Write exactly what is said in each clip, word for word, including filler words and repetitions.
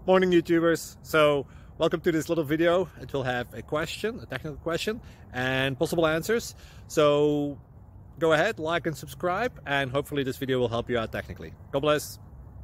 Morning YouTubers. So welcome to this little video. It will have a question, a technical question, and possible answers. So go ahead, like and subscribe, and hopefully this video will help you out technically. God bless.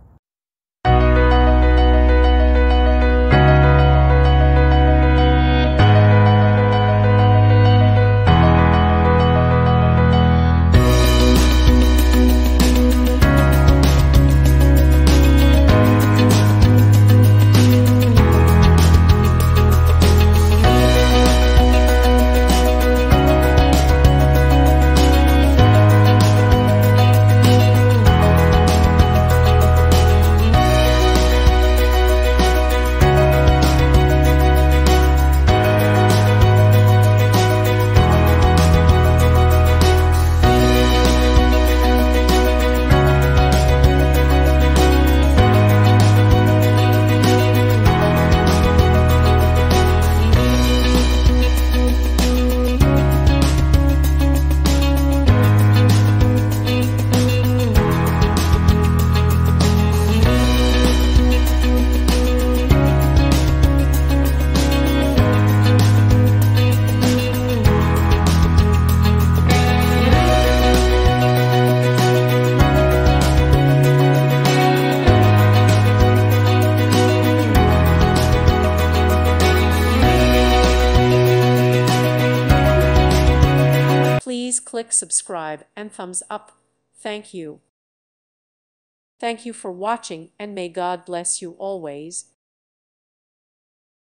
Please click subscribe and thumbs up. Thank you. Thank you for watching, and may God bless you always.